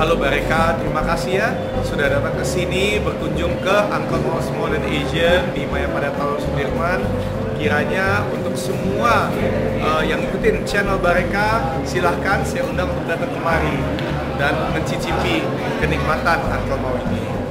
Halo BARECA, terima kasih ya sudah datang ke sini berkunjung ke Uncle Mall's Modern Asian di Mayapada Taman Sudirman. Kiranya untuk semua yang ikutin channel BARECA, silahkan saya undang untuk datang kemari dan mencicipi kenikmatan Uncle Mall ini.